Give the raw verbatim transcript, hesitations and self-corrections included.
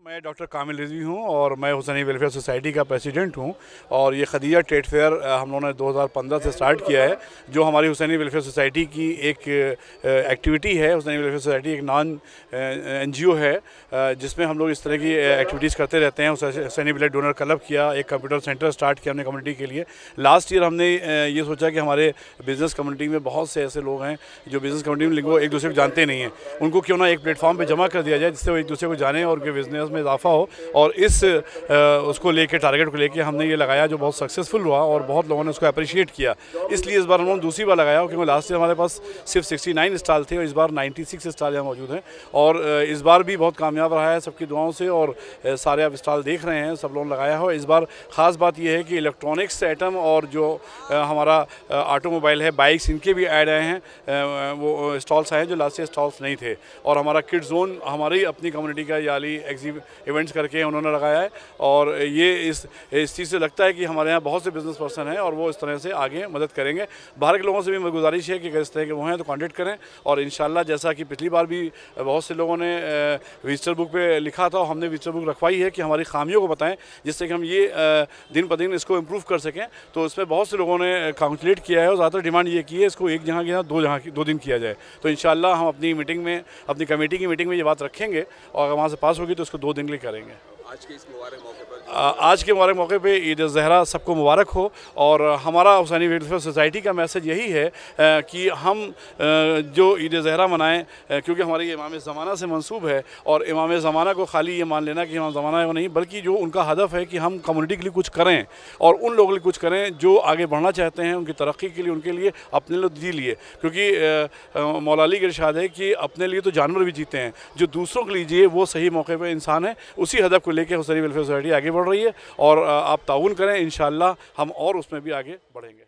मैं डॉक्टर कामिल रिजवी हूँ और मैं हुसैनी वेलफेयर सोसाइटी का प्रेसिडेंट हूँ। और ये खदीजा ट्रेड फेयर हम लोगों ने दो हज़ार पंद्रह से स्टार्ट किया है, जो हमारी हुसैनी वेलफेयर सोसाइटी की एक एक्टिविटी है। हुसैनी वेलफेयर सोसाइटी एक नॉन एनजीओ है जिसमें हम लोग इस तरह की एक्टिविटीज़ करते रहते हैं। हुसैनी ब्लड डोनर क्लब किया, एक कंप्यूटर सेंटर स्टार्ट किया हमने कम्युनिटी के लिए। लास्ट ईयर हमने ये सोचा कि हमारे बिज़नेस कम्युनिटी में बहुत से ऐसे लोग हैं जो बिज़नेस कम्युनिटी में एक दूसरे को जानते नहीं हैं, उनको क्यों ना एक प्लेटफॉर्म पर जमा कर दिया जाए जिससे वो एक दूसरे को जाने और उनके बिज़नेस में इजाफा हो। और इस आ, उसको लेके टारगेट को लेके हमने ये लगाया जो बहुत सक्सेसफुल हुआ और बहुत लोगों ने उसको अप्रिशिएट किया। इसलिए इस बार हम लोगों ने दूसरी बार लगाया, क्योंकि लास्ट ईयर हमारे पास सिर्फ उनहत्तर स्टॉल थे और इस बार छियानवे स्टॉल यहाँ मौजूद हैं। और इस बार भी बहुत कामयाब रहा है सबकी दुआओं से, और सारे आप स्टॉल देख रहे हैं, सब लोगों ने लगाया हो। इस बार ख़ास बात यह है कि इलेक्ट्रॉनिक्स आइटम और जो हमारा ऑटोमोबाइल है, बाइक्स, इनके भी ऐड आए हैं, वो स्टॉल्स आए हैं जो लास्ट ईयर स्टॉल्स नहीं थे। और हमारा किड जोन हमारी अपनी कम्युनिटी का याली एग्जिब इवेंट्स करके उन्होंने लगाया है। और ये इस इस चीज़ से लगता है कि हमारे यहाँ बहुत से बिजनेस पर्सन हैं और वो इस तरह से आगे मदद करेंगे। बाहर के लोगों से भी मेरी गुजारिश है कि अगर इस तरह के वो हैं तो कांटेक्ट करें। और इंशाल्लाह जैसा कि पिछली बार भी बहुत से लोगों ने विजिटर बुक पे लिखा था, हमने विजिटर बुक रखवाई है कि हमारी खामियों को बताएं जिससे कि हम ये दिन ब दिन इसको इम्प्रूव कर सकें। तो इसमें बहुत से लोगों ने काउंसलेट किया है और ज़्यादातर डिमांड ये की है इसको एक जहाँ की जहाँ दो जहाँ की दो दिन किया जाए। तो इंशाल्लाह हम अपनी मीटिंग में, अपनी कमेटी की मीटिंग में ये बात रखेंगे और अगर वहाँ से पास होगी तो इसको दो दिन के लिए करेंगे। आज के इस मुबारक मौके पर आज के मुबारक मौके पे ईद ज़हरा सबको मुबारक हो। और हमारा हुसैनी वेलफेयर सोसाइटी का मैसेज यही है कि हम जो ईद ज़हरा मनाएं, क्योंकि हमारी इमाम ज़माना से मंसूब है। और इमाम ज़माना को खाली ये मान लेना कि इमाम ज़माना है वो नहीं, बल्कि जो उनका हदफ है कि हम कम्युनिटी के लिए कुछ करें और उन लोगों के लिए कुछ करें जो आगे बढ़ना चाहते हैं, उनकी तरक्की के लिए, उनके लिए, अपने लिए जी लिए। क्योंकि मौला अली का इरशाद है कि अपने लिए तो जानवर भी जीते हैं, जो दूसरों के लिए जिए वो सही मौके पर इंसान है। उसी हदफ को लेकर हुसैनी वेलफेयर सोसाइटी आगे बढ़ रही है और आप ताउन करें, इंशाअल्लाह हम और उसमें भी आगे बढ़ेंगे।